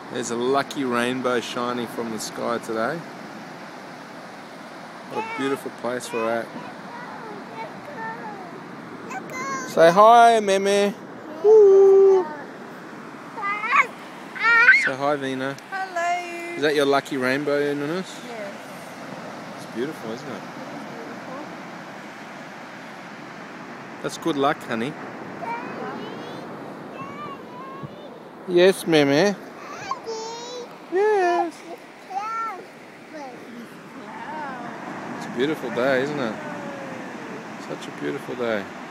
There's a lucky rainbow shining from the sky today. What a beautiful place we're at. Say hi, Meme. Woo. Say hi, Vina. Hello. Is that your lucky rainbow, Eunice? Yes. It's beautiful, isn't it? That's good luck, honey. Yes, Meme. Yes. It's a beautiful day, isn't it? Such a beautiful day.